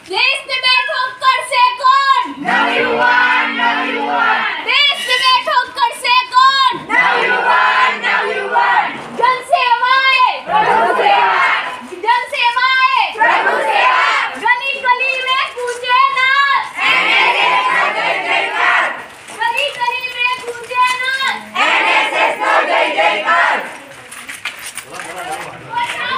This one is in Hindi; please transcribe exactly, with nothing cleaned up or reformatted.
देश में बैठो कर से कौन नहीं हुआ